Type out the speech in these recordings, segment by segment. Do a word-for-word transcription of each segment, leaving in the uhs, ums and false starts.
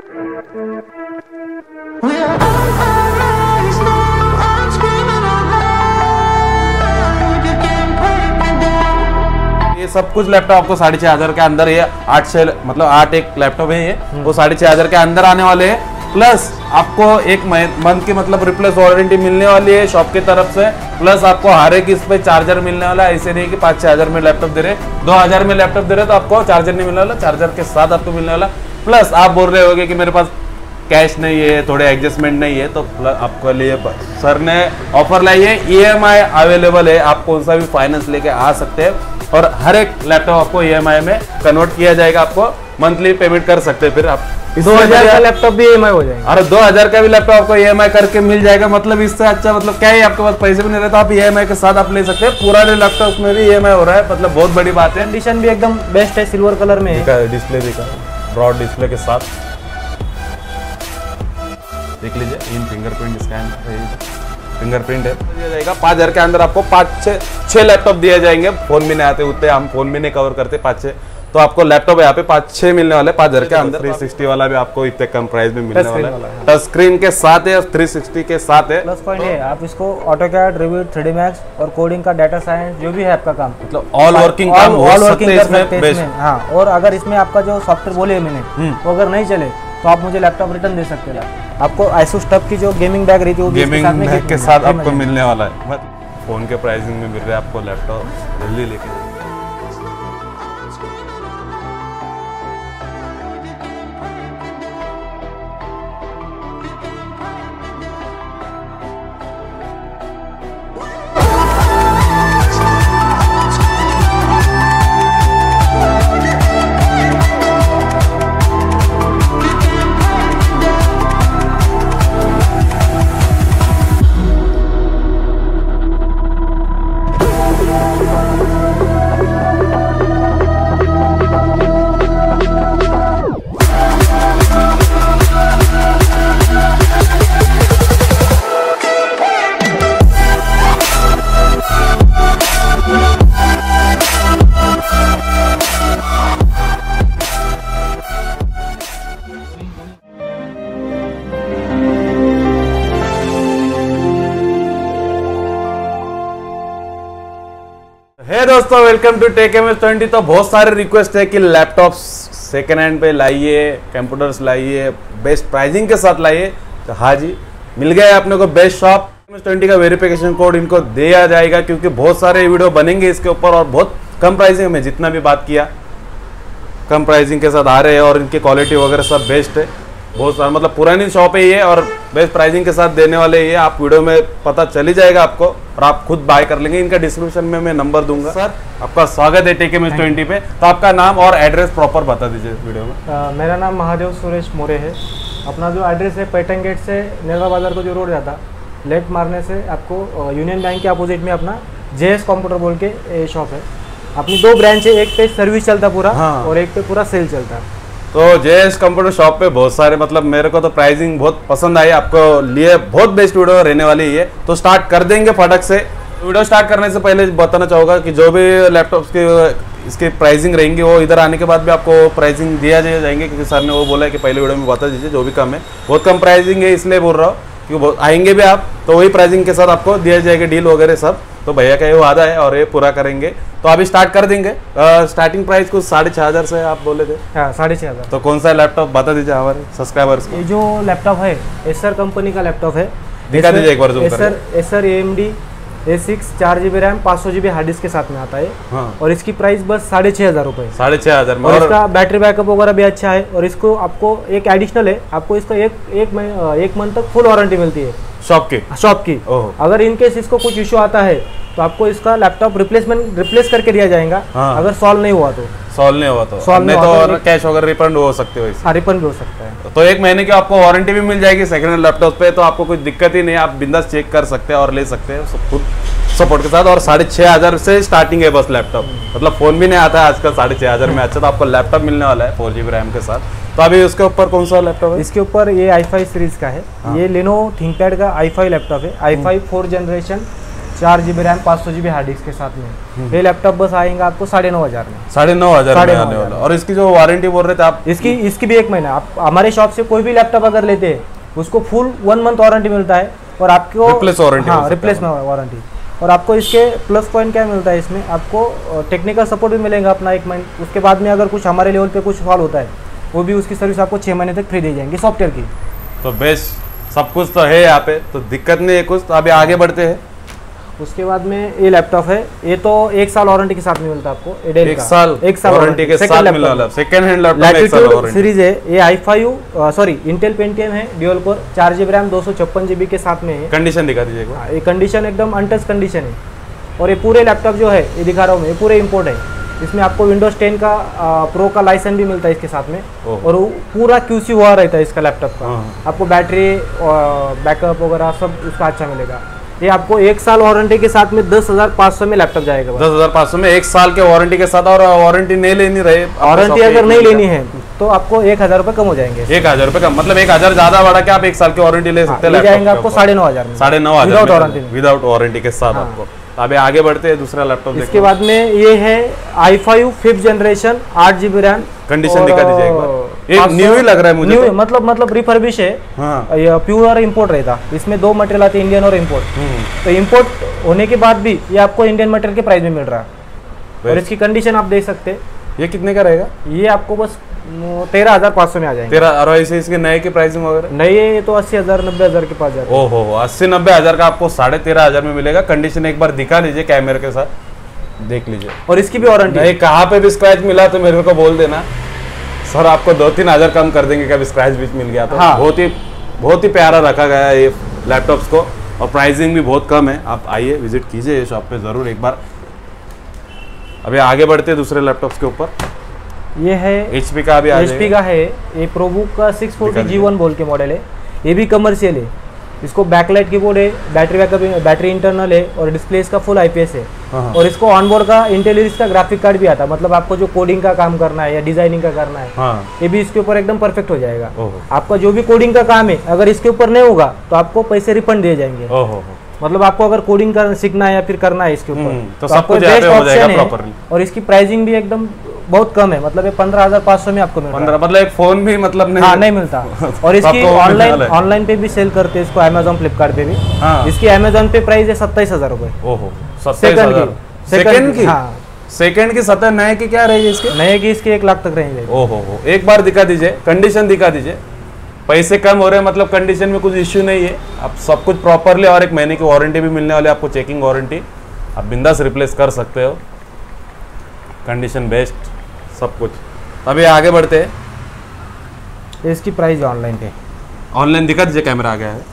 ये सब कुछ लैपटॉप आपको साढ़े छह हजार के अंदर, ये आठ से मतलब आठ एक लैपटॉप है, ये वो साढ़े छह हजार के अंदर आने वाले हैं। प्लस आपको एक मंथ की मतलब रिप्लेस वारंटी मिलने वाली है शॉप की तरफ से। प्लस आपको हर एक इस पे चार्जर मिलने वाला है। ऐसे नहीं कि पाँच छह हजार में लैपटॉप दे रहे, दो हजार में लैपटॉप दे रहे तो आपको चार्जर नहीं मिलने वाला, चार्जर के साथ आपको मिलने वाला। प्लस आप बोल रहे होगे कि मेरे पास कैश नहीं है, थोड़े एडजस्टमेंट नहीं है, तो आपके लिए सर ने ऑफर लाई है, ई एम आई अवेलेबल है। आप कौन सा भी फाइनेंस लेके आ सकते हैं और हर एक लैपटॉप आपको ई एम आई में कन्वर्ट किया जाएगा। आपको मंथली पेमेंट कर सकते हैं। फिर आप दो हजार का लैपटॉप भी ई एम आई हो जाएगा। अरे दो हजार का भी लैपटॉप आपको ई एम आई करके मिल जाएगा। मतलब इससे अच्छा मतलब क्या है, आपके पास पैसे भी नहीं रहते तो आप ई एम आई के साथ आप ले सकते हैं। पुराने लैपटॉप में भी ई एम आई हो रहा है, मतलब बहुत बड़ी बात है। कंडीशन भी एकदम बेस्ट है, सिल्वर कलर में है। डिस्प्ले दिखा, ब्रॉड डिस्प्ले के साथ देख लीजिए, इन फिंगरप्रिंट स्कैन फिंगरप्रिंट है दिया जाएगा। पाँच हजार के अंदर आपको पाँच छः छः लैपटॉप दिए जाएंगे। फोन भी नहीं आते उतने, हम फोन भी नहीं कवर करते पाँच छः, तो आपको लैपटॉप यहाँ पे पाँच छः मिलने वाले पाँच हजार के अंदर। थ्री सिक्सटी वाला भी आपको इतने कम प्राइस में मिलने वाला है। टच स्क्रीन के साथ है, थ्री सिक्सटी के साथ है। प्लस पॉइंट है आप इसको AutoCAD, Revit, three D Max और कोडिंग का, डाटा साइंस जो भी है आपका काम, मतलब ऑल वर्किंग काम हो सकते हैं इसमें बेस्ट। हाँ, और अगर इसमें आपका जो सॉफ्टवेयर बोले मैंने वो अगर नहीं चले तो आप मुझे लैपटॉप रिटर्न दे सकते हैं। आपको आइसूस टफ की जो गेमिंग बैग रही थी वो गेमिंग बैग के साथ आपको मिलने वाला है। फोन के प्राइसिंग में मिल रहा है आपको लैपटॉप, जल्दी लेके। हे दोस्तों, welcome to Tech M S twenty. तो बहुत सारे रिक्वेस्ट है कि लैपटॉप सेकेंड हैंड पे लाइए, कंप्यूटर्स लाइए, बेस्ट प्राइसिंग के साथ लाइए। तो हाँ जी, मिल गया अपने को best shop. Tech M S twenty का वेरिफिकेशन कोड इनको दिया जाएगा क्योंकि बहुत सारे वीडियो बनेंगे इसके ऊपर और बहुत कम प्राइसिंग में, जितना भी बात किया कम प्राइसिंग के साथ आ रहे हैं और इनकी क्वालिटी वगैरह सब बेस्ट है। बहुत सारा मतलब पुरानी शॉप है ये और बेस्ट प्राइसिंग के साथ देने वाले ये, आप वीडियो में पता चल ही जाएगा आपको और आप खुद बाय कर लेंगे। इनका डिस्क्रिप्शन में मैं नंबर दूंगा। सर आपका स्वागत है टेक एम एस ट्वेंटी पे। तो आपका नाम और एड्रेस प्रॉपर बता दीजिए वीडियो में। आ, मेरा नाम महादेव सुरेश मोरे है। अपना जो एड्रेस है पैटर्न गेट से नेरवा बाजार को जो रोड जाता, लेफ्ट मारने से आपको यूनियन बैंक के अपोजिट में अपना जे एस कंप्यूटर बोल के शॉप है। अपनी दो ब्रांच है, एक पे सर्विस चलता पूरा हाँ। और एक पे पूरा सेल चलता है। तो जेएस कंप्यूटर शॉप पे बहुत सारे मतलब मेरे को तो प्राइसिंग बहुत पसंद आई, आपको लिए बहुत बेस्ट वीडियो रहने वाली है। तो स्टार्ट कर देंगे फटक से। वीडियो स्टार्ट करने से पहले बताना चाहूँगा कि जो भी लैपटॉप्स के इसकी प्राइसिंग रहेंगी वो इधर आने के बाद भी आपको प्राइसिंग दिया जाएंगे, क्योंकि सर ने वो बोला है कि पहले वीडियो में बता दीजिए जो भी कम है। बहुत कम प्राइसिंग है इसलिए बोल रहा हूँ, क्योंकि आएंगे भी आप तो वही प्राइसिंग के साथ आपको दिया जाएगा डील वगैरह सब। तो भैया का ये वादा है और ये पूरा करेंगे। तो अभी स्टार्ट कर देंगे। आ, स्टार्टिंग प्राइस कुछ साढ़े छः हज़ार से आप बोले थे। हाँ, साढ़े छः हज़ार। तो कौन सा लैपटॉप बता दीजिए हमारे सब्सक्राइबर्स को। ये जो लैपटॉप है एसर कंपनी का लैपटॉप है। दिखा दीजिए एक बार zoom Acer Acer A M D A six चार जी बी रैम पाँच सौ जी बी हार्ड डिस्क के साथ में आता है। हाँ। और इसकी प्राइस बस साढ़े छः हज़ार रुपये साढ़े छः हज़ार में। और इसका बैटरी बैकअप वगैरह भी अच्छा है। और इसको आपको एक एडिशनल है, आपको इसका एक एक एक मंथ तक फुल वारंटी मिलती है शॉप की शॉप की अगर इनकेस इसको कुछ इशू आता है तो आपको इसका लैपटॉप रिप्लेसमेंट रिप्लेस करके दिया जाएगा। हाँ। अगर सॉल्व नहीं हुआ तो सॉल्व नहीं हुआ तो सॉल्व नहीं तो कैश वगैरह रिफंड हो सकते हो। हाँ, रिफंड भी हो सकता है। तो एक महीने की आपको वारंटी भी मिल जाएगी सेकंड हैंड लैपटॉप पे। तो आपको कोई दिक्कत ही नहीं है, आप बिंदास चेक कर सकते हैं और ले सकते हैं सब खुद सपोर्ट के साथ। और साढ़े छः हज़ार से स्टार्टिंग है बस लैपटॉप, मतलब फोन भी नहीं आता है आजकल साढ़े छः हज़ार में। अच्छा, तो आपको लैपटॉप मिलने वाला है फोर जी बी रैम के साथ। तो अभी उसके ऊपर कौन सा लैपटॉप है? इसके ऊपर ये आई फाइव सीरीज का है। हाँ। ये लेनो थिंकपैड का आई फाइव लैपटॉप है। आई फाइव फोर जनरेशन चार जी बी रैम पाँच सौ जी बी हार्ड डिस्क के साथ में। ये लैपटॉप बस आएगा आपको साढ़े नौ हज़ार में। साढ़े नौ हज़ार साढ़े में नौ आने हज़ार वाला। और इसकी जो वारंटी बोल रहे थे आप, इसकी इसकी भी एक महीना। आप हमारे शॉप से कोई भी लैपटॉप अगर लेते हैं उसको फुल वन मंथ वारंटी मिलता है और आपको रिप्लेस वारंटी। हाँ, रिप्लेस वारंटी। और आपको इसके प्लस पॉइंट क्या मिलता है, इसमें आपको टेक्निकल सपोर्ट भी मिलेगा अपना एक महीने। उसके बाद में अगर कुछ हमारे लेवल पे कुछ सॉल्व होता है वो भी उसकी सर्विस आपको छः महीने तक फ्री दी जाएंगी सॉफ्टवेयर की। तो बेस्ट सब कुछ तो है यहाँ पे, तो दिक्कत नहीं है कुछ। तो अभी आगे बढ़ते हैं। उसके बाद में ये लैपटॉप है, ये तो एक साल वारंटी के साथ में मिलता है आपको। डेल एक का साल एक साल वारंटी के साथ मिलने वाला सेकंड हैंड लैपटॉप में एक साल लैटिट्यूड वारंटी। सीरीज है ये। I five sorry Intel Pentium है, ड्यूअल कोर, चार जीबी रैम, दो सौ छप्पन जीबी के साथ में है। कंडीशन दिखा दीजिए एक बार। हाँ, ये कंडीशन एकदम अनटच कंडीशन है। और ये पूरे लैपटॉप जो है ये दिखा रहा हूँ मैं, ये पूरे इम्पोर्ट है। इसमें आपको विंडोज टेन का आ, प्रो का लाइसेंस भी मिलता है इसके साथ में। और वो पूरा क्यूसी हुआ रहता है इसका लैपटॉप का। आपको बैटरी बैकअप वगैरह सब उसका अच्छा मिलेगा। ये आपको एक साल वारंटी के साथ में दस हजार पाँच सौ में लैपटॉप जाएगा। दस हजार पाँच सौ में एक साल के वारंटी के साथ। और वारंटी नहीं लेनी रहे, वारंटी अगर नहीं लेनी है तो आपको एक हजार रुपये कम हो जाएंगे। एक हजार रुपये कम, मतलब एक हजार ज्यादा बढ़ा के आप एक साल की वारंटी ले सकते हैं। जाएंगे आपको साढ़े नौ हजार में, साढ़े नौ हजार विदाउट वारंटी विदाउट वारंटी के साथ आपको। अभी आगे बढ़ते हैं दूसरा लैपटॉप। इसके बाद में ये है आई फाइव फिफ्थ जनरेशन, आठ जीबी रैम। कंडीशन दिखा दीजिए एक बार। ये न्यू ही लग रहा है मुझे। न्यू मतलब मतलब रिफर्बिश है। हाँ। ये प्योर इंपोर्ट रहता। इसमें दो मटेरियल आते हैं, इंडियन और इम्पोर्ट। तो इम्पोर्ट होने के बाद भी ये आपको इंडियन मटेरियल के प्राइस में मिल रहा है। और इसकी कंडीशन आप देख सकते हैं। ये कितने का रहेगा? ये आपको बस तेरह हजार पाँच सौ में आ जाएंगे। तेरह। और ऐसे इसके नए की प्राइसिंग वगैरह? नए तो अस्सी हजार नब्बे हजार के पास जाते हैं। ओहो हो, अस्सी नब्बे हजार का आपको साढ़े तेरह हजार में मिलेगा। कंडीशन एक बार दिखा लीजिए कैमरे के साथ, देख लीजिए। और इसकी भी वारंटी नहीं, कहाँ पे भी स्क्रैच मिला तो मेरे को बोल देना सर, आपको दो तीन हजार कम कर देंगे कभी स्क्रैच बीच मिल गया तो। हाँ। बहुत ही बहुत ही प्यारा रखा गया है ये लैपटॉप्स को। और प्राइसिंग भी बहुत कम है। आप आइए, विजिट कीजिए ये शॉप पे जरूर एक बार। अभी आगे बढ़ते हैं दूसरे लैपटॉप्स के ऊपर। ये है एचपी का भी आ एचपी का है। ये प्रोबुक का सिक्स फोर्टी जी वन बोल के मॉडल है। ये भी कमर्शियल है। इसको बैकलाइट कीबोर्ड है, बैटरी बैकअप, बैटरी इंटरनल है और डिस्प्ले इसका फुल आईपीएस है। हाँ। और इसको ऑनबोर्ड का इंटेलिजेंस का ग्राफिक कार्ड भी आता है। मतलब आपको जो कोडिंग का काम करना है या डिजाइनिंग का करना है, हाँ। ये भी इसके ऊपर एकदम परफेक्ट हो जाएगा। ओहो। आपका जो भी कोडिंग का काम है अगर इसके ऊपर नहीं होगा तो आपको पैसे रिफंड दिए जाएंगे। ओहो। मतलब आपको अगर कोडिंग कर सीखना है या फिर करना है इसके ऊपर तो सब आपको कुछ यहाँ पे बेस्ट हो जाएगा ऑप्शन है। प्रॉपर्ली। और इसकी प्राइसिंग भी एकदम बहुत कम है। मतलब ये पंद्रह हजार पाँच सौ में आपको मिल रहा है। पंद्रह मतलब एक फोन भी मतलब नहीं। हाँ, नहीं मिलता। और इसकी आपको ऑनलाइन मिलने वाला है। ऑनलाइन पे भी सेल करते हैं इसको, अमेजोन फ्लिपकार्ट पे भी। हाँ। इसकी अमेजोन पे प्राइस है सत्ताईस हजार रुपए। ओहो, सत्ताईस सेकंड हजार की सेकंड की हाँ, सेकंड की सत्तर। नए की क्या रहेगी इसकी? नए की इसकी एक लाख तक रहेंगे। ओहो हो, एक बार दिखा दीजिए, कंडीशन दिखा दीजिए। पैसे कम हो रहे हैं मतलब कंडीशन में कुछ इश्यू नहीं है। आप सब कुछ प्रॉपरली, और एक महीने की वारंटी भी मिलने वाली है आपको, चेकिंग वारंटी। आप बिंदास रिप्लेस कर सकते हो। कंडीशन बेस्ट, सब कुछ। अभी आगे बढ़ते हैं। इसकी प्राइस ऑनलाइन पे ऑनलाइन दिखा दीजिए, कैमरा आ गया है।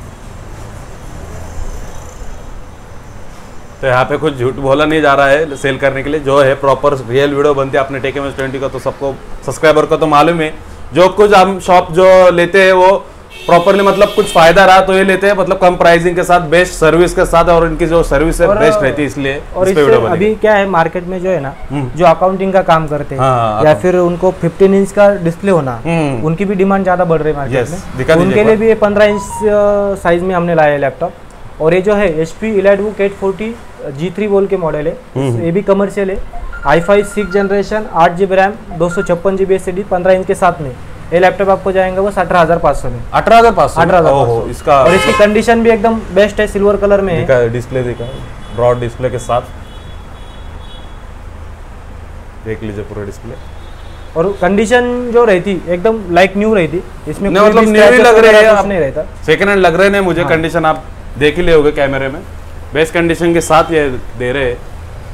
तो यहाँ पे कुछ झूठ बोला नहीं जा रहा है सेल करने के लिए। जो है प्रॉपर रियल वीडियो बनती है अपने टेक एम एस ट्वेंटी का, तो सबको सब्सक्राइबर को तो मालूम है। जो कुछ हम शॉप जो लेते हैं वो प्रॉपरली मतलब कुछ फायदा रहा तो ये लेते हैं, मतलब कम प्राइसिंग के साथ, बेस्ट सर्विस के साथ। और इनकी जो सर्विस है बेस्ट रहती है, इसलिए और इस पे वीडियो इससे बनी। अभी क्या है मार्केट में जो है ना, जो अकाउंटिंग का काम करते हैं हाँ, या फिर उनको फिफ्टीन इंच का डिस्प्ले होना, हम्म। उनकी भी डिमांड ज्यादा बढ़ रही है मार्केट Yes, में। दिखा दीजिए उनके एक लिए बार। भी ये पंद्रह इंच साइज में हमने लाया है लैपटॉप। और ये जो है H P EliteBook eight forty G three बोल के मॉडल है। ये भी कमर्शियल है। आई फाइव सिक्स जनरेशन, आठ जीबी रैम, दो सौ छप्पन जीबी एस डी, पंद्रह इंच के साथ में ये लैपटॉप आपको जाएंगे बस अठारह हजार पाँच सौ में। अठारह हजार पाँच सौ अठारह हजार पाँच सौ। इसका। और इसकी कंडीशन भी एकदम बेस्ट है, सिल्वर कलर में है। डिस्प्ले दिखा, ब्रॉड डिस्प्ले के साथ देख लीजिए पूरा डिस्प्ले। और कंडीशन जो रहती एकदम लाइक न्यू रहती। इसमें नहीं, कोई मतलब भी न्यू ही scratches लग रहे वगैरह हैं कुछ आप। नहीं रहता। सेकंड हैंड लग रहे हैं मुझे। हाँ। कंडीशन आप देख ही ले होगे कैमरे में, बेस्ट कंडीशन के साथ ये दे रहे हैं।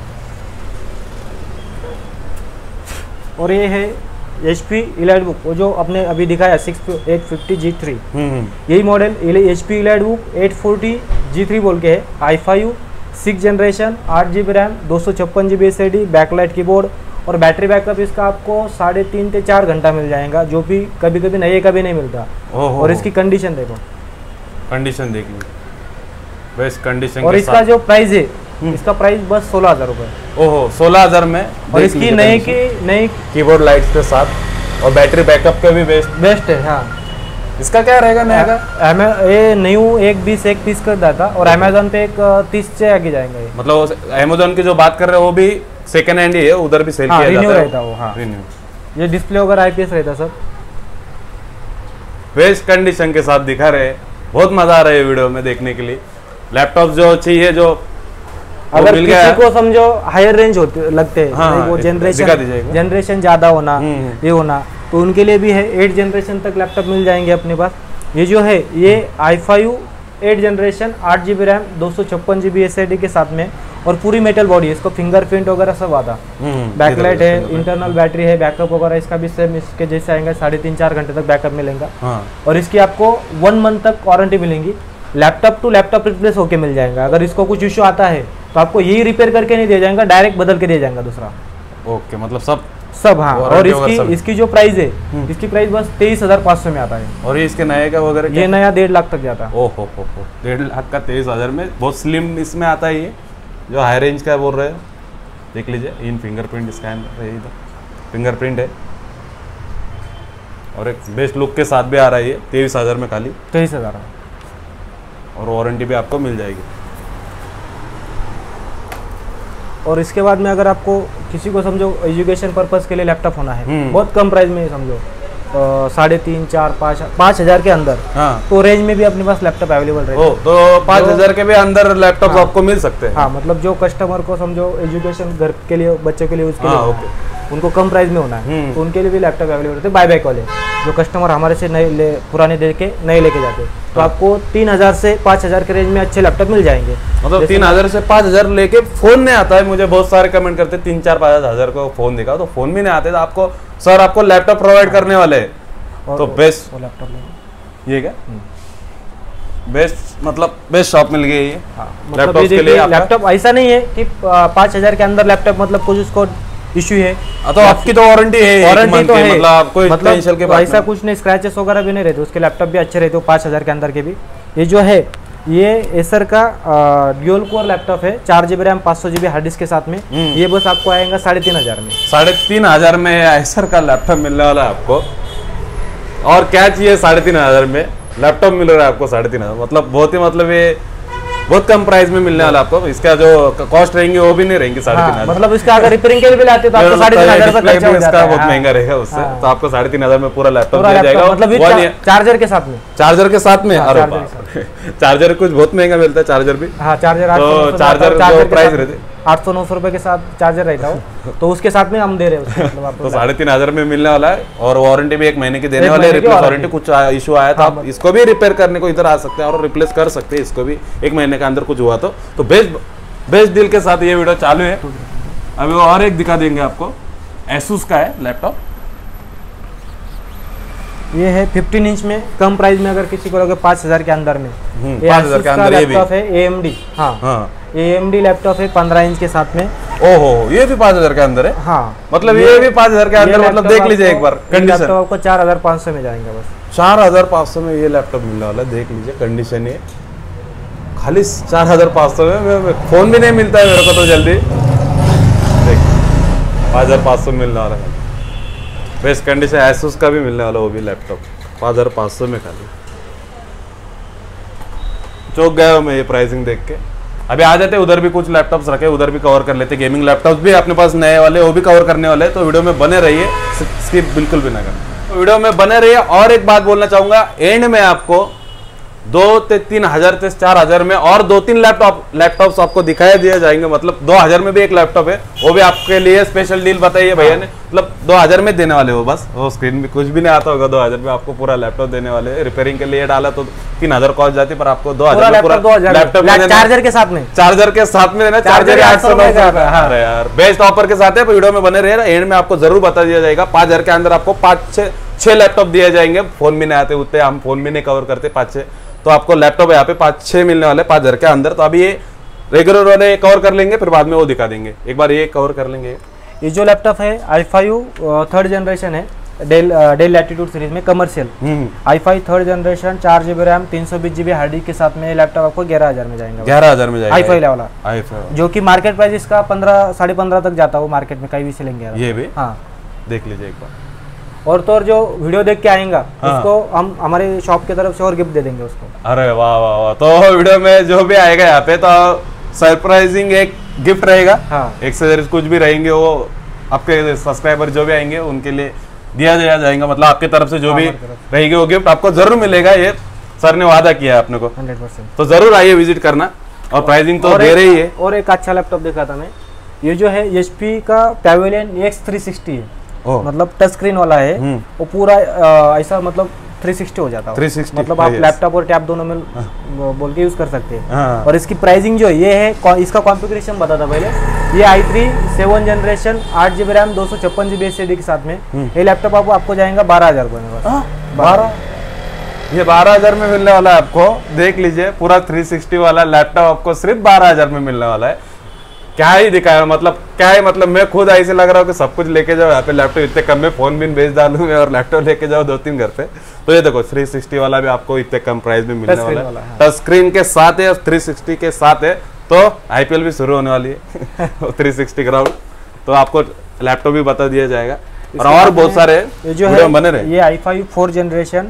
और ये है एच पी इलाइटबुक, वो जो अपने अभी दिखाया six eight fifty G three, यही model H P EliteBook eight forty G three बोल के है। आई फाइव सिक्स जनरेशन, आठ जी बी रैम, दो सौ छप्पन G B S D, backlight keyboard. और बैटरी बैकअप इसका आपको साढ़े तीन से चार घंटा मिल जाएगा, जो भी कभी कभी नए का भी नहीं मिलता। और इसकी कंडीशन देखो, कंडीशन देख लीजिए, बेस्ट कंडीशन। और इसका जो प्राइस है, इसका प्राइस बस सोलह हजार रुपये। ओहो, सोलह हजार में। और इसकी नए की नई कीबोर्ड लाइट्स के साथ और बैटरी बैकअप के भी बेस्ट बेस्ट है। हाँ, इसका क्या रहेगा नया का? अमे- ये न्यू एक बीस एक तीस का था और अमेजोन पे एक तीस से आगे जाएंगे ये। मतलब अमेजोन की जो बात कर रहे हो वो भी सेकंड हैंड ही है, उधर भी सेल हाँ, किया रिन्यू जाता है रहता वो, हाँ। रिन्यू। ये डिस्प्ले वगैरह आईपीएस रहता सब। बेस्ट कंडीशन के साथ दिखा रहे हैं, बहुत मजा आ रहा है वीडियो में देखने के लिए। लैपटॉप जो चाहिए जो अगर मिल किसी गया को समझो हायर रेंज होते लगते हैं, हाँ, नहीं वो दिखा जनरेशन दीजिएगा। जनरेशन ज़्यादा होना, हम्म। ये होना, तो उनके लिए भी है। एट जनरेशन तक लैपटॉप मिल जाएंगे अपने पास। ये जो है ये आई फाइव एट जनरेशन आठ जी बी रैम दो सौ छप्पन G B S I D के साथ में और पूरी मेटल बॉडी है, इसको फिंगरप्रिंट वगैरह सब आता। बैकलाइट है, इंटरनल बैटरी है, बैकअप वगैरह इसका भी सेम इसके जैसे आएगा, साढ़े तीन चार घंटे तक बैकअप मिलेगा। हाँ। और इसकी आपको वन मंथ तक वारंटी मिलेंगी। लैपटॉप टू लैपटॉप रिप्लेस होके मिल जाएगा। अगर इसको कुछ इशू आता है तो आपको यही रिपेयर करके नहीं दिया जाएगा, डायरेक्ट बदल के दिया जाएगा दूसरा। ओके, मतलब सब सब हाँ। और वारंटी वगैरह इसकी सब। इसकी जो प्राइस है, इसकी प्राइस बस तेईस हजार पाँच सौ में आता है। और ये इसके नए का वगैरह ये नया डेढ़ लाख तक जाता है। ओहो हो हो डेढ़ लाख का तेईस हजार में बहुत स्लिम इसमें आता है। ये जो हाई रेंज का बोल रहे हो, देख लीजिए, इन फिंगरप्रिंट स्कैन फिंगरप्रिंट है और एक बेस्ट लुक के साथ भी आ रहा है। ये तेईस हजार में खाली, तेईस हजार और वारंटी भी आपको मिल जाएगी। और इसके बाद में अगर आपको किसी को समझो एजुकेशन पर्पस के लिए लैपटॉप होना है, हम्म। बहुत कम प्राइस में समझो अ, साढ़े तीन चार पाँच पाँच हजार के अंदर, हाँ, तो रेंज में भी अपने पास लैपटॉप अवेलेबल ओ रहेगा। तो पाँच हजार के भी अंदर लैपटॉप हाँ। आपको मिल सकते हैं। हाँ, मतलब जो कस्टमर को समझो एजुकेशन घर के लिए बच्चों के लिए उसके हाँ, लिए होना है, उनको कम प्राइस में होना है, हम्म। तो उनके लिए भी लैपटॉप अवेलेबल रहते हैं। बाय बैक वाले जो कस्टमर हमारे से नए ले पुराने दे के नए लेके जाते हैं, तो हाँ। आपको तीन हजार से पाँच हजार के रेंज में अच्छे लैपटॉप मिल जाएंगे। मतलब जैसे तीन हजार से पाँच हजार लेके फोन नहीं आता है। मुझे बहुत सारे कमेंट करते हैं तीन चार पाँच हजार को फोन दिखा, तो फोन भी नहीं आते। तो आपको सर आपको लैपटॉप प्रोवाइड करने वाले हैं, और तो बेस्ट वो लैपटॉप लेंगे। ये क्या बेस्ट मतलब बेस्ट शॉप मिल गई ये। हाँ, मतलब लैपटॉप ये के लिए देखिए, आपका- लैपटॉप ऐसा नहीं है कि पाँच हजार के अंदर लैपटॉप मतलब कुछ उसको इश्यू है। हाँ, तो आपकी तो वारंटी है, एक वारंटी month तो की, है, मतलब आपको टेंशन के मतलब बात ऐसा नहीं। कुछ नहीं, स्क्रैचेस वगैरह भी नहीं रहते उसके। लैपटॉप भी अच्छे रहते हो पाँच हजार के अंदर के भी। ये जो है ये एसर का ड्यूल कोर लैपटॉप है, चार जीबी रैम पाँच सौ जीबी हार्ड डिस्क के साथ में। हम्म। ये बस आपको आएगा साढ़े तीन हजार में। साढ़े तीन हजार में एसर का लैपटॉप मिलने वाला है आपको। और क्या चाहिए साढ़े तीन हजार में लैपटॉप मिल रहा है आपको साढ़े तीन हजार, मतलब बहुत ही मतलब ये बहुत कम प्राइस में मिलने वाला आपको। इसका जो कॉस्ट रहेंगे वो भी नहीं रहेंगे साढ़े तीन हाँ, हजार। मतलब इसका अगर रिपेयरिंग के लिए भी लाते तो आपको साढ़े तीन हजार रुपये खर्चा हो जाता इसका है। बहुत हाँ। महंगा रहेगा उससे, हाँ। तो आपको साढ़े तीन हजार में पूरा लैपटॉप पूरा दिया लैपटॉप जाएगा। मतलब One विद year- चार्जर के साथ में। चार्जर के साथ में, हाँ, अरे चार्जर बाप रे। चार्जर कुछ बहुत महंगा मिलता है चार्जर भी। हाँ, चार्जर आठ तो सौ नौ सौ चार्जर चार्जर जो के प्राइस साथ- रहते आठ सौ नौ सौ रुपए के साथ चार्जर रहता हो, तो उसके साथ में हम दे रहे हैं उसको, मतलब आपको तो साढ़े तीन हजार में मिलने वाला है। और वारंटी भी एक महीने की देने एक वाले हैं। महीने की रिप्लेस वारंटी। वारंटी कुछ इशू आया था, आप इसको भी रिपेयर करने को इधर आ सकते हैं और रिप्लेस कर सकते हैं इसको भी एक महीने के अंदर कुछ हुआ तो। तो बेस्ट बेस्ट डील के साथ ये वीडियो चालू है। अभी वो और एक दिखा देंगे आपको, एसूस का है लैपटॉप। ये है फिफ्टीन इंच में कम प्राइस में, अगर किसी को लगे पाँच हजार के अंदर में, हम्म, ये पाँच हजार Asus के का अंदर ये भी। लैपटॉप है ए एम डी। हाँ, हाँ, ए एम डी लैपटॉप है पंद्रह इंच के साथ में। ओहो, ये भी पाँच हजार के अंदर है। हाँ, मतलब ये भी पाँच हजार के अंदर, ये मतलब लैपटॉप देख लीजिए एक आपको- बार ये कंडीशन। लैपटॉप आपको चार हजार पाँच सौ में जाएंगे बस। चार हजार पाँच सौ में ये लैपटॉप मिलने वाला है, देख लीजिए कंडीशन ये खाली चार हजार पाँच सौ में। मैं- मैं- फोन भी नहीं मिलता है मेरे को तो जल्दी। देख पाँच हजार पाँच सौ मिलने वाला है, बेस्ट कंडीशन। एसूस का भी मिलने वाला वो भी लैपटॉप पाँच हजार पाँच सौ में खाली। चौक गया हूँ मैं ये प्राइसिंग देख के। अभी आ जाते उधर भी कुछ लैपटॉप्स रखे, उधर भी कवर कर लेते। गेमिंग लैपटॉप्स भी अपने पास नए वाले, वो भी कवर करने वाले हैं। तो वीडियो में बने रहिए, स्किप बिल्कुल भी ना करना। तो वीडियो में बने रहिए। और एक बात बोलना चाहूंगा, एंड में आपको दो से तीन हजार से चार हजार में और दो तीन लैपटॉप लैपटॉप्स आपको दिखाई दिए जाएंगे। मतलब दो हजार में भी एक लैपटॉप है, वो भी आपके लिए स्पेशल डील बताइए भैया ने। मतलब दो हजार में देने वाले हो, बस वो स्क्रीन में कुछ भी नहीं आता होगा। दो हजार में आपको पूरा लैपटॉप देने वाले। रिपेयरिंग के लिए डाला तो तीन हजार कॉस्ट जाती, पर आपको दो हजार में पूरा लैपटॉप चार्जर के साथ में, चार्जर के साथ में देना। चार्जर आठ सौ नौ सौ का। अरे यार बेस्ट ऑफर के साथ है, वीडियो में बने रहे। एंड में आपको जरूर बता दिया जाएगा। पाँच हजार के अंदर आपको पाँच छः छः लैपटॉप दिए जाएंगे। फोन भी नहीं आते उतने, हम फोन भी नहीं कवर करते पाँच छः, तो आपको लैपटॉप यहाँ पे पाँच छः मिलने वाले पाँच हजार के अंदर। तो अभी ये रेगुलर वाले कवर कर लेंगे, फिर बाद में वो दिखा देंगे। एक बार ये कवर कर लेंगे। ये जो लैपटॉप है आई फाइव थर्ड जनरेशन है, डेल डेल लैटिट्यूड सीरीज में commercial. Hmm, I five third generation, चार जीबी रैम, तीन सौ बीस जीबी हार्ड डिस्क के साथ में लैपटॉप आपको ग्यारह हजार में जाएंगे। ग्यारह हजार में जाएगा आई फाइव वाला, आई फाइव, जो कि मार्केट प्राइस इसका पंद्रह साढ़े पंद्रह तक जाता है वो मार्केट में, कहीं भी से लेंगे आप। ये भी हाँ, देख लीजिए एक बार। और तो और जो वीडियो देख के आएगा हाँ। उसको हम हमारे शॉप की तरफ से और गिफ्ट दे देंगे उसको। अरे वाह वाह वाह, तो वीडियो में जो भी आएगा यहाँ पे तो सरप्राइजिंग एक गिफ्ट रहेगा। हाँ। एक्सेसरीज कुछ भी रहेंगे वो आपके सब्सक्राइबर जो भी आएंगे उनके लिए दिया दिया जाएगा, मतलब आपकी तरफ से जो भी रहेगी वो गिफ्ट आपको जरूर मिलेगा। ये सर ने वादा किया है अपने को, हंड्रेड परसेंट। तो जरूर आइए विजिट करना। और प्राइसिंग तो दे रही है। और एक अच्छा लैपटॉप देखा था मैं, ये जो है एचपी का पैवेलियन एक्स थ्री सिक्सटी है, ओह। मतलब टच स्क्रीन वाला है। हम्म। वो पूरा अ, ऐसा मतलब थ्री सिक्सटी हो जाता है, थ्री सिक्सटी, मतलब आप yes। लैपटॉप और टैब दोनों में ब- बोल के यूज कर सकते हैं। हाँ। और इसकी प्राइसिंग जो ये है, कौ- इसका कॉन्फ़िगरेशन बता था पहले, ये आई थ्री सेवन जनरेशन आठ जीबी रैम दो सौ छप्पन जीबी एस के साथ में ये लैपटॉप आपको आपको जाएगा बारह हजार रुपये में बस। बारह ये बारह हजार में मिलने वाला है आपको। देख लीजिए पूरा थ्री सिक्सटी वाला लैपटॉप आपको सिर्फ बारह हजार में मिलने वाला है। क्या ही दिखाया, मतलब क्या है, मतलब मैं खुद ऐसे लग रहा हूँ कि सब कुछ लेके जाओ यहाँ पे, लैपटॉप इतने कम में, फोन भी बेच डालूं मैं और लैपटॉप लेके जाओ दो तीन घर पे। तो ये देखो थ्री सिक्सटी वाला भी आपको इतने कम प्राइस में मिलने Touch screen वाला वाला, है। हाँ। टच स्क्रीन के साथ है, थ्री सिक्सटी के साथ है, तो आईपीएल भी शुरू होने वाली है थ्री सिक्सटी ग्राउंड, तो आपको लैपटॉप भी बता दिया जाएगा। और और बहुत सारे ये जो वीडियो है बने रहे। ये आई फाइव फोर जनरेशन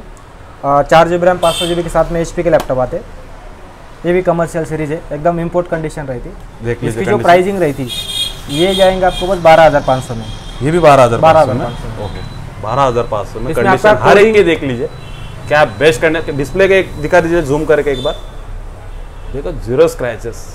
चार जी बी रैम पाँच सौ जी बी के साथ में एचपी के लैपटॉप आते हैं। ये भी कमर्शियल सीरीज है, एकदम इम्पोर्ट कंडीशन रहती। देख लीजिए इसकी जो condition। प्राइसिंग रहती ये जाएंगे आपको बस बारह हजार पाँच सौ में। ये भी बारह हजार बारह पाँच सौ हजार में, पाँच सौ। ओके बारह हजार पाँच सौ में इसमें कंडीशन आपका हर कोई- एक की देख लीजिए। क्या बेस्ट करने डिस्प्ले के एक दिखा दीजिए जूम करके एक बार, देखो जीरो स्क्रैचेस।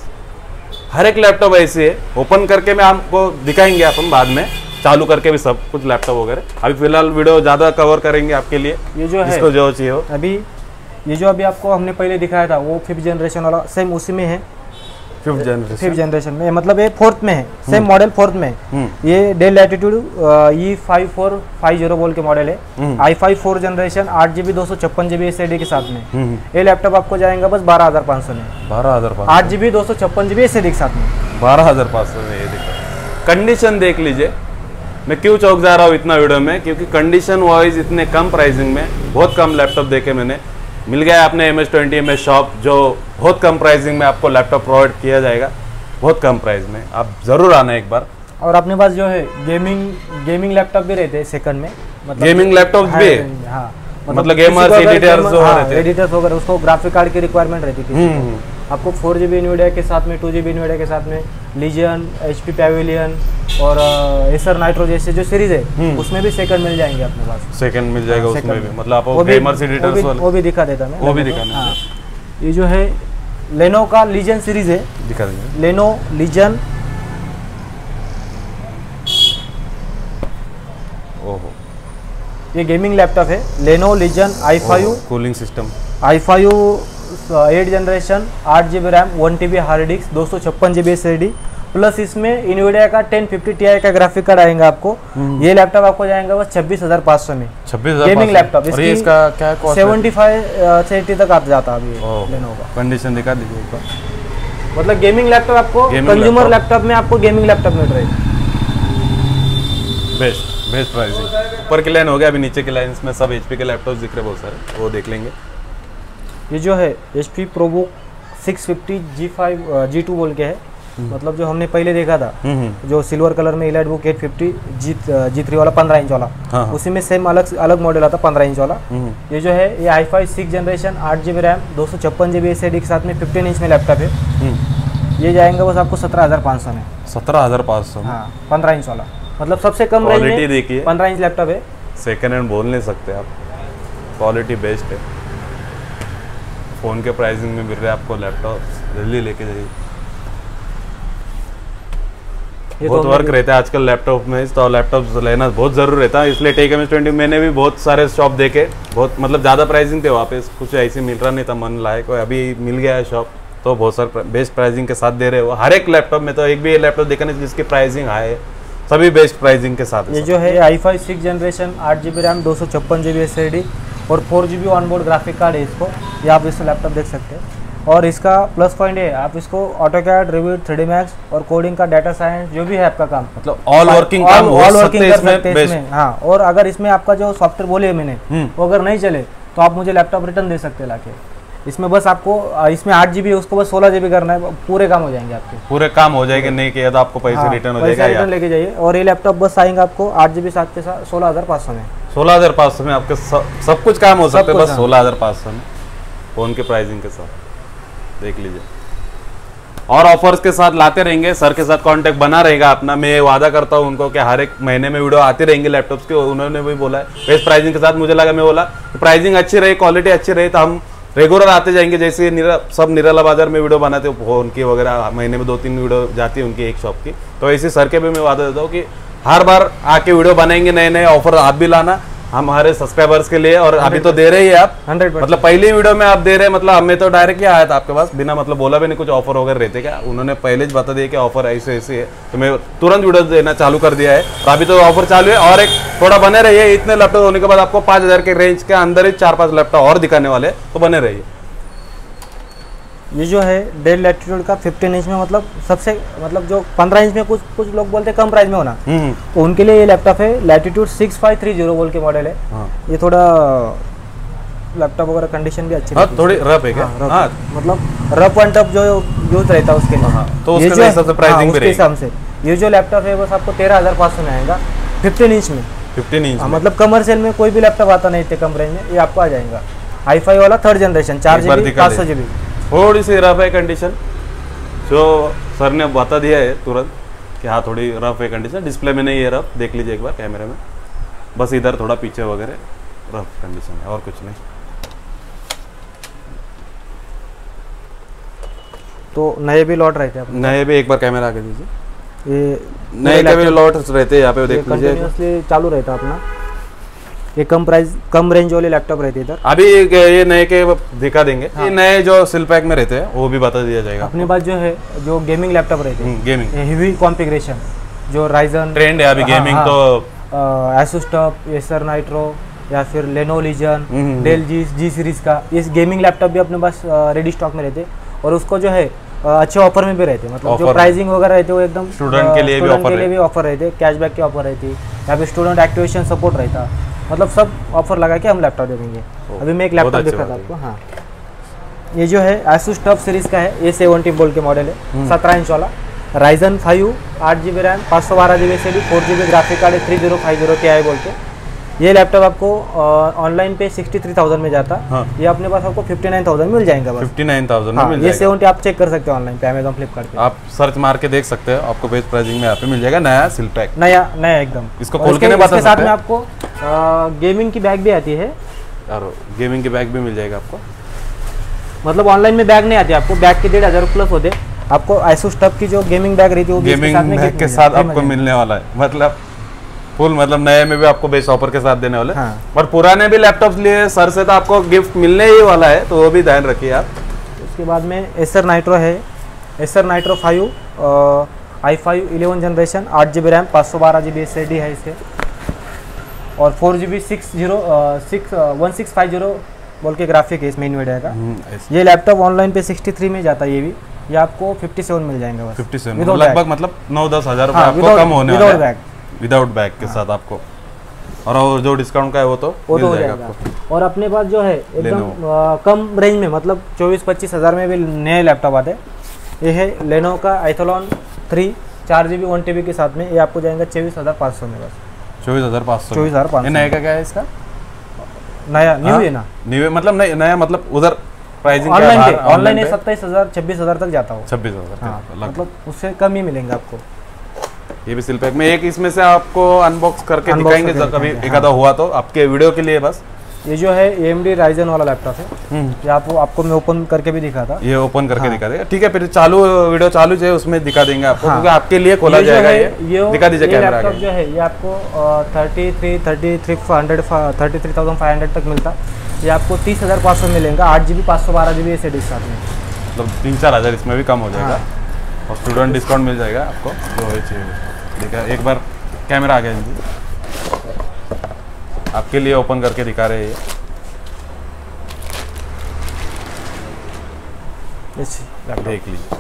हर एक लैपटॉप ऐसे है, ओपन करके मैं आपको दिखाएंगे अपन बाद में, चालू करके भी सब कुछ लैपटॉप वगैरह। अभी फिलहाल वीडियो ज्यादा कवर करेंगे आपके लिए, ये जो है जिसको जो चाहिए हो। अभी ये जो अभी आपको हमने पहले दिखाया था वो फिफ्थ जनरेशन वाला सेम उसी में है, फिफ्थ जनरेशन फिफ्थ जनरेशन में, मतलब ये फोर्थ में है, सेम मॉडल फोर्थ में है। हम्म ये Dell Latitude E five four five zero बोल के मॉडल है, hmm. I five four generation आठ जी बी दो सौ छप्पन जी बी एस के साथ में। हम्म ये लैपटॉप आपको जाएगा बस बारह हजार पाँच सौ में, बारह हजार पाँच आठ जी बी दो सौ छप्पन जी बी एस के साथ में। बारह हजार पाँच सौ में ये देखो। कंडीशन देख लीजिए, मैं क्यों चौक जा रहा हूँ इतना वीडियो में, क्योंकि कंडीशन वाइज इतने कम प्राइसिंग में बहुत कम लैपटॉप देखे मैंने। मिल गया आपने M S twenty M S shop, जो बहुत कम प्राइसिंग में आपको लैपटॉप प्रोवाइड किया जाएगा, बहुत कम प्राइस में। आप जरूर आना एक बार। और अपने पास जो है गेमिंग गेमिंग लैपटॉप भी रहते हैं सेकंड में, मतलब गेमिंग लैपटॉप भी है? हाँ, मतलब किसी gamers, को अगर editors gamer- जो हाँ, रहते हैं। editors वगैरह उसको ग्राफिक कार्ड की रिक्वायरमेंट रहती थी। हम्म हम्म। आपको फोर जी बी इनविडिया के साथ में, टू जी बी इनविडिया के साथ में लीजियन, एच पी पैवेलियन और एसर नाइट्रो जैसे जो सीरीज है हम्म। उसमें भी सेकंड मिल जाएंगे अपने पास। सेकंड मिल जाएगा उसमें second भी, में। मतलब आप वो भी- गेमर्स वो भी- एडिटर्स वाले वो भी दिखा देता मैं। वो भी Lenovo का। दिखाना। हाँ। ये जो है लेनो का लीजन सीरीज है, दिखा देंगे। लेनो लीजन। ओहो, ये गेमिंग लैपटॉप है, Lenovo Legion I five cooling system. I five eight generation आठ G B RAM one T B hard disk दो सौ छप्पन G B S D plus इसमें इनविडिया का टेन फिफ्टी टी आई का ग्राफिक कार्ड आएगा आपको। ये लैपटॉप आपको जाएगा बस छब्बीस हजार पाँच सौ में। छब्बीस हजार गेमिंग लैपटॉप और ये इसका क्या कॉस्ट? सेवेंटी फाइव से एटी तक आप जाता है अभी लेनो का। कंडीशन दिखा दीजिए एक बार। मतलब गेमिंग लैपटॉप आपको Gaming कंज्यूमर laptop। लैपटॉप में आपको गेमिंग लैपटॉप मिल रहा है। Best best pricing. ऊपर की लाइन हो गया, अभी नीचे की लाइन में सब एचपी के लैपटॉप दिख रहे बहुत सारे, वो देख लेंगे। ये जो है H P ProBook six fifty G five G two बोल के है, मतलब जो हमने पहले देखा था हम्म जो सिल्वर कलर में EliteBook eight fifty G G three वाला पंद्रह इंच वाला, हाँ, हाँ। उसी में सेम अलग अलग मॉडल आता पंद्रह इंच वाला। हम्म ये जो है ये आई फाइव सिक्स जनरेशन आठ जी बी रैम दो सौ छप्पन जी बी एस के साथ में फिफ्टीन इंच में लैपटॉप है। हम्म। ये जाएंगे बस आपको सत्रह हज़ार पाँच सौ में। सत्रह हजार पाँच सौ हाँ, पंद्रह इंच वाला, मतलब सबसे कम रेंज क्वालिटी में देखिए, पंद्रह इंच लैपटॉप है। सेकेंड हैंड बोल नहीं सकते आप, क्वालिटी बेस्ट है। फ़ोन के प्राइसिंग में मिल रहा है आपको लैपटॉप, जल्दी लेके जाइए। ये बहुत तो वर्क रहता है आजकल लैपटॉप में, तो लैपटॉप लेना बहुत ज़रूरी रहता है। इसलिए टेक एम एस ट्वेंटी मैंने भी बहुत सारे शॉप देखे, बहुत मतलब ज़्यादा प्राइसिंग थे वहाँ पे, कुछ ऐसे मिल रहा नहीं था मन लायक। अभी मिल गया है शॉप, तो बहुत सारे बेस्ट प्राइसिंग के साथ दे रहे हो। हर एक लैपटॉप में तो एक भी लैपटॉप देखा नहीं जिसकी प्राइसिंग हाई है, सभी बेस्ट प्राइसिंग के साथ है ये सब। जो है आई फाइव सिक्स जनरेशन आठ जी बी रैम दो सौ छप्पन जी बी एस डी और four G B onboard graphic card है इसको, ये आप इससे लैपटॉप देख सकते हैं। और इसका प्लस पॉइंट है आप इसको AutoCAD, Revit, three D Max और कोडिंग का डाटा साइंस जो भी है आपका काम, मतलब ऑल वर्किंग काम हो ऑल सकते वर्किंग हैं कर इसमें सकते हैं बेस्ट। इसमें। हाँ, और अगर इसमें आपका जो सॉफ्टवेयर बोले मैंने हम्म। वो अगर नहीं चले तो आप मुझे लैपटॉप रिटर्न दे सकते हैं लाके। इसमें बस आपको इसमें आठ जी बी है उसको बस सोलह जी बी करना है, पूरे काम हो जाएंगे आपके। पूरे काम हो जाएंगे, नहीं किया तो आपको पैसे हाँ, रिटर्न हो पैसे जाएगा। रिटर्न लेके जाइए। और ये लैपटॉप बस आएंगे आपको आठ जी बी साथ के साथ सोलह हज़ार पाँच सौ में। सोलह हजार पाँच सौ में आपके सब, सब कुछ काम हो सकता है, बस हाँ। सोलह हजार पाँच सौ में फ़ोन के प्राइसिंग के साथ देख लीजिए। और ऑफर्स के साथ लाते रहेंगे, सर के साथ कांटेक्ट बना रहेगा अपना। मैं वादा करता हूँ उनको कि हर एक महीने में वीडियो आती रहेंगी लैपटॉप्स की। उन्होंने भी बोला है बेस्ट प्राइसिंग के साथ, मुझे लगा मैं बोला प्राइसिंग अच्छी रही, क्वालिटी अच्छी रही तो हम रेगुलर आते जाएंगे। जैसे निरा, सब निराला बाजार में वीडियो बनाते हो फोन की वगैरह, महीने में दो तीन वीडियो जाती है उनकी एक शॉप की, तो ऐसे सर के भी मैं वादा देता हूँ कि हर बार आके वीडियो बनाएंगे, नए नए ऑफर आप भी लाना हमारे सब्सक्राइबर्स के लिए। और अभी तो दे रहे ही आप हंड्रेड परसेंट मतलब पहली वीडियो में आप दे रहे हैं, मतलब हमें तो डायरेक्ट ही आया था आपके पास, बिना मतलब बोला भी नहीं कुछ ऑफर वगैरह रहते क्या, उन्होंने पहले ही बता दिया कि ऑफर ऐसे ऐसे है, तो मैं तुरंत वीडियो देना चालू कर दिया है। तो अभी तो ऑफर चालू है और एक थोड़ा बने रहिए। इतने लैपटॉप होने के बाद आपको पाँच हजार के रेंज के अंदर ही चार पाँच लैपटॉप और दिखाने वाले, तो बने रहिए। ये जो है डेल लैटिट्यूड का फिफ्टीन इंच में, मतलब सबसे मतलब जो पंद्रह इंच में कुछ कुछ लोग बोलते हैं कम प्राइस में होना, हम्म तो उनके लिए ये लैपटॉप है Latitude six five three zero बोल के मॉडल है। हाँ। ये थोड़ा लैपटॉप वगैरह कंडीशन भी अच्छी हाँ, रहती है। थोड़ी रफ है क्या? हाँ, रफ, हाँ। मतलब रफ एंड टफ जो यूज रहता है उसके लिए। हाँ, तो ये उसके जो है- हिसाब से हाँ, प्राइसिंग भी उसके रहेगी। हिसाब से ये जो लैपटॉप है बस आपको तेरह हजार पाँच सौ में आएगा फिफ्टीन इंच में। फिफ्टीन इंच हाँ, में। मतलब कमर्शियल में कोई भी लैपटॉप आता नहीं इतने कम रेंज में, ये आपको आ जाएगा। आई फाई वाला थर्ड जनरेशन, चार एक जी बार बी दिखा पाँच दे। सौ जी बी थोड़ी सी रफ है कंडीशन, जो सर ने बता दिया है तुरंत कि हाँ थोड़ी रफ है कंडीशन। डिस्प्ले में नहीं है रफ, देख लीजिए एक बार कैमरे में, बस इधर थोड़ा पीछे वगैरह रफ कंडीशन है और कुछ नहीं। तो नए भी लॉट रहते हैं अपने। नए भी एक बार कैमरा आगे दीजिए, ये नए के भी लॉट रहते हैं यहाँ पे, देख लीजिए। कंटिन्यूसली चालू रहता है अपना। ये कम प्राइस कम रेंज वाले लैपटॉप रहते हैं इधर। अभी ये नए के दिखा देंगे। ये नए जो सिल पैक में रहते हैं वो भी बता दिया जाएगा। अपने पास जो है जो गेमिंग लैपटॉप रहते हैं, गेमिंग हेवी कॉन्फ़िगरेशन, जो राइजन ट्रेंड है अभी गेमिंग तो एसुस टफ, एसर नाइट्रो या फिर Lenovo Legion, hmm. Dell G G series का इस गेमिंग लैपटॉप भी अपने पास रेडी स्टॉक में रहते हैं। और उसको जो है अ, अच्छे ऑफर में भी रहते हैं, मतलब Offer जो प्राइसिंग वगैरह रहते हैं वो एकदम Student के लिए भी स्टूडेंट offer के लिए है। भी ऑफर रहते हैं, कैशबैक के ऑफर रहती है, या फिर स्टूडेंट एक्टिवेशन सपोर्ट रहता है, मतलब सब ऑफर लगा के हम लैपटॉप दे देंगे। अभी मैं एक बहुत लैपटॉप अच्छी दिखा था बात है। आपको। हाँ, ये जो है एसुस टफ सीरीज का है, ए सेवेंटी बोल के मॉडल है, सत्रह इंच वाला, राइजन फाइव, आठ जी बी रैम, पाँच सौ बारह जी बी से भी, four G B graphic card है, थ्री जीरो फाइव जीरो के आई बोल के। ये लैपटॉप आपको ऑनलाइन पे सिक्सटी थ्री थाउजेंड में जाता, हाँ। ये अपने पास आपको फिफ्टी नाइन थाउजेंड मिल जाएगा बस। फिफ्टी नाइन थाउजेंड में हाँ, मिल ये जाएगा। सेवेंटी आप चेक कर सकते हो ऑनलाइन पे, अमेजॉन फ्लिपकार्ट पे। आप सर्च मार के देख सकते हो, आपको बेस्ट प्राइसिंग में यहाँ पे मिल जाएगा नया सिल पैक। नया नया एकदम। इसको और खोल के इसके- नहीं बता इसके साथ सकते? में आपको गेमिंग की बैग भी आती है, और गेमिंग के बैग भी मिल जाएगा आपको। मतलब ऑनलाइन में बैग नहीं आती आपको, बैग के डेढ़ हजार प्लस होते, आपको एसुस टफ की जो गेमिंग बैग रहती है वो भी इसके गेमिंग साथ में बैग gift के मिल साथ जाएगी, आपको free में मिलने वाला है, मतलब फुल, मतलब नए में भी आपको बेस्ट ऑफर के साथ देने वाले। हाँ। और पुराने भी लैपटॉप लिए सर से तो आपको गिफ्ट मिलने ही वाला है, तो वो भी ध्यान रखिए आप। जाएगी। उसके बाद में एसर नाइट्रो है, Acer Nitro five, I five eleven generation, आठ जी बी रैम, पाँच सौ बारह जी बी एस डी है इसके, और four G B six zero six one six five zero बोल के ग्राफिक है इसमें इनविडिया का। ये लैपटॉप ऑनलाइन पे सिक्सटी थ्री में जाता है, ये भी ये आपको फिफ्टी सेवन मिल जाएंगे बस। फिफ्टी सेवन Without लगभग, bag। मतलब नौ दस हजार रुपये हाँ, आपको without- कम होने without वाला है bag। विदाउट बैग के साथ आपको। और वो जो डिस्काउंट का है वो तो वो मिल तो हो जाएगा जाएगा। आपको। और अपने पास जो है एकदम Lenovo। आ, कम रेंज में, मतलब चौबीस पच्चीस हज़ार में भी नए लैपटॉप आते हैं। ये है लेनो का आइथोलॉन थ्री, चार G B one T B के साथ में, ये आपको जाएगा चौबीस हज़ार पाँच सौ में बस। चौबीस हजार पाँच सौ चौबीस हज़ार पाँच सौ। नए का क्या है इसका? नया न्यू हाँ? है ना, न्यू मतलब नया नया मतलब उधर प्राइसिंग ऑनलाइन पे ऑनलाइन है सत्ताईस हज़ार छब्बीस हज़ार तक जाता हो। छब्बीस हजार हाँ, लगभग। मतलब उससे कम ही मिलेंगे आपको। ये भी सिल पैक में एक इसमें से आपको अनबॉक्स करके Unbox दिखाएंगे करके जब कभी दिखाएंगे, एक आधा हुआ तो, आपके वीडियो के लिए बस। ये जो है ए एम डी राइजन वाला लैपटॉप है, ये आपको आपको मैं ओपन करके भी दिखा था। ये ओपन करके हाँ। दिखा देगा, ठीक है। फिर चालू वीडियो चालू जो है उसमें दिखा देंगे आपको, हाँ। क्योंकि आपके लिए खोला ये जो जाएगा। है, ये ये दिखा दीजिए ये कैमरा लैपटॉप आगे। जो है ये आपको thirty three thirty three hundred thirty three thousand five hundred तक मिलता, ये आपको तीस हज़ार पाँच सौ मिलेगा, आठ जी बी पाँच सौ बारह जी बी एस डी साथ में, मतलब तीन चार हज़ार इसमें भी कम हो जाएगा। और स्टूडेंट डिस्काउंट मिल जाएगा आपको जो है चाहिए। देखा एक बार कैमरा आ गया जी, आपके लिए ओपन करके दिखा रहे हैं ये। आप देख लीजिए,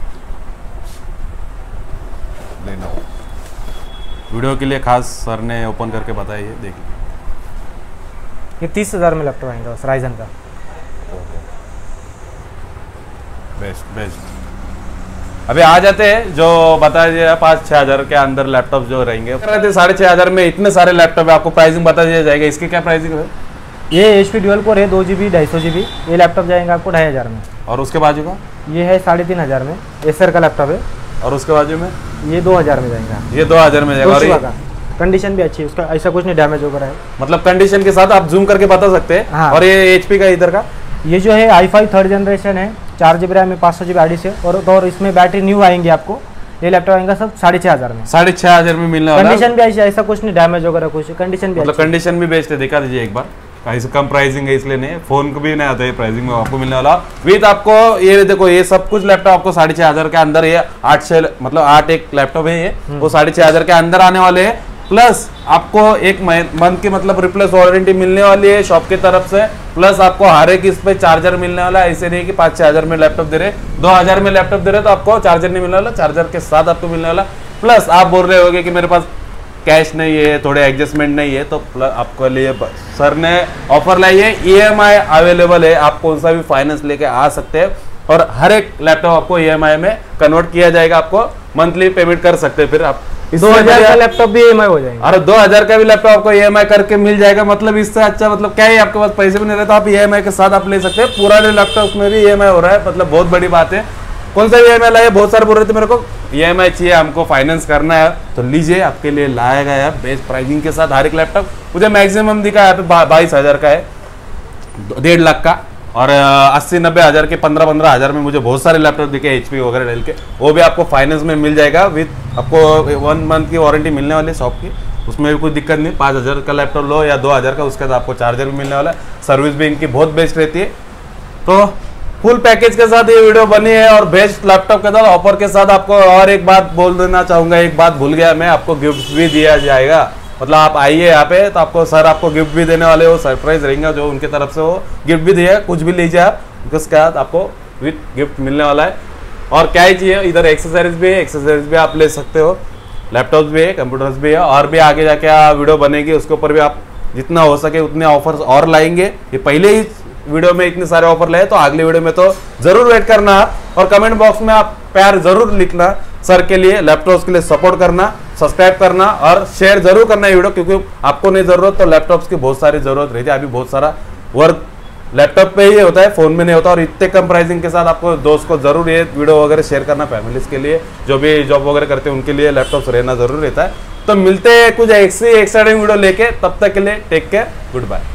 लेना वीडियो के लिए खास सर ने ओपन करके बताया, ये देख लीजिए। ये तीस हज़ार में लैपटॉप आएगा बस राइजन का। बेस्ट बेस्ट अभी आ जाते हैं जो बता दिया पाँच छः हज़ार के अंदर लैपटॉप जो रहेंगे रहते साढ़े छः हज़ार में इतने सारे लैपटॉप है, आपको प्राइसिंग बता दिया जाएगा। इसकी क्या प्राइसिंग है? ये एच पी ड्यूअल कोर है, दो जी बी ढाई सौ जी बी। ये लैपटॉप जाएंगे आपको ढाई हज़ार में। और उसके बाजू का ये है साढ़े तीन हज़ार में, एसर का लैपटॉप है। और उसके बाजू में ये दो हज़ार में जाएगा। ये दो हज़ार में जाएगा। और ये का कंडीशन भी अच्छी है उसका, ऐसा कुछ नहीं डैमेज वगैरह है। मतलब कंडीशन के साथ आप जूम करके बता सकते हैं। हाँ। और ये एचपी का इधर का ये जो है आई फाइव थर्ड जनरेशन है, चार जी बी रैम में, पाँच सौ जी बी आर डी से। और तो और इसमें बैटरी न्यू आएंगे आपको। ये लैपटॉप आएगा सब साढ़े छः हज़ार में। साढ़े छः हज़ार में मिलने वाला है। कंडीशन भी ऐसी, ऐसा कुछ नहीं डैमेज वगैरह कुछ, कंडीशन भी मतलब कंडीशन भी बेस्ट है। दिखा दीजिए एक बार, ऐसे कम प्राइसिंग है इसलिए नहीं, फोन को भी नहीं आता है प्राइसिंग में आपको मिलने वाला। विद आपको ये देखो, ये सब कुछ लैपटॉप आपको साढ़े छः हज़ार के अंदर, ये आठ छः मतलब आठ एक लैपटॉप है ये, वो साढ़े छः हज़ार के अंदर आने वाले हैं। प्लस आपको एक मंथ की मतलब रिप्लेस वारंटी मिलने वाली है शॉप की तरफ से। प्लस आपको हर एक इस पे चार्जर मिलने वाला है। ऐसे नहीं कि पाँच छः हज़ार में लैपटॉप दे रहे, दो हज़ार में लैपटॉप दे रहे तो आपको चार्जर नहीं मिलने वाला, चार्जर के साथ आपको मिलने वाला। प्लस आप बोल रहे होगे कि मेरे पास कैश नहीं है, थोड़े एडजस्टमेंट नहीं है, तो आपके लिए सर ने ऑफर लाई है। ईएमआई अवेलेबल है, आप कौन सा भी फाइनेंस लेके आ सकते हैं और हर एक लैपटॉप आपको ईएमआई में कन्वर्ट किया जाएगा। आपको मंथली पेमेंट कर सकते हैं। फिर आप दो हज़ार का लैपटॉप भी ईएमआई हो जाएगा। अरे दो हज़ार का भी लैपटॉप आपको ईएमआई करके मिल जाएगा। मतलब इससे अच्छा मतलब क्या है, आपके पास पैसे भी नहीं रहे तो आप ईएमआई के साथ आप ले सकते हैं। पुराने लैपटॉप में भी ईएमआई हो रहा है, मतलब बहुत बड़ी बात है। कौन सा ईएमआई लाए, बहुत सारे बोल रहे थे मेरे को ईएमआई चाहिए, हमको फाइनेंस करना है, तो लीजिए, आपके लिए लाया गया है बेस्ट प्राइसिंग के साथ हर एक लैपटॉप। मुझे मैक्सिमम दिखा यहाँ पे बाईस हज़ार का है, डेढ़ लाख का, और अस्सी नब्बे हज़ार के पंद्रह पंद्रह हज़ार में मुझे बहुत सारे लैपटॉप दिखे एचपी वगैरह डेल के। वो भी आपको फाइनेंस में मिल जाएगा विद आपको वन मंथ की वारंटी मिलने वाली है शॉप की। उसमें भी कोई दिक्कत नहीं। पाँच हज़ार का लैपटॉप लो या दो हज़ार का, उसके बाद आपको चार्जर भी मिलने वाला है। सर्विस भी इनकी बहुत बेस्ट रहती है। तो फुल पैकेज के साथ ये वीडियो बनी है और बेस्ट लैपटॉप के साथ ऑफर के साथ। आपको और एक बात बोल देना चाहूँगा, एक बात भूल गया मैं, आपको गिफ्ट भी दिया जाएगा। मतलब आप आइए यहाँ पे तो आपको सर आपको गिफ्ट भी देने वाले हो, सरप्राइज रहेंगे जो उनकी तरफ से, वो गिफ्ट भी दिया, कुछ भी लीजिए आप, उसके बाद आपको विद गिफ्ट मिलने वाला है। और क्या ही चाहिए, इधर एक्सेसरीज भी है, एक्सेसरीज भी आप ले सकते हो, लैपटॉप भी है, कंप्यूटर्स भी है। और भी आगे जाके वीडियो बनेगी, उसके ऊपर भी आप जितना हो सके उतने ऑफर्स और लाएंगे। ये पहले ही वीडियो में इतने सारे ऑफर लाए, तो अगले वीडियो में तो जरूर वेट करना। और कमेंट बॉक्स में आप प्यार जरूर लिखना सर के लिए, लैपटॉप्स के लिए सपोर्ट करना, सब्सक्राइब करना और शेयर जरूर करना ये वीडियो, क्योंकि आपको नहीं जरूरत तो लैपटॉप्स की बहुत सारी जरूरत रहती है। अभी बहुत सारा वर्क लैपटॉप पे ही होता है, फोन में नहीं होता। और इतने कम प्राइसिंग के साथ आपको दोस्त को जरूर ये वीडियो वगैरह शेयर करना, फैमिलीज के लिए जो भी जॉब वगैरह करते हैं उनके लिए लैपटॉप्स रहना जरूर रहता है। तो मिलते हैं कुछ ऐसी एक्साइटिंग वीडियो लेके, तब तक के लिए टेक केयर, गुड बाय।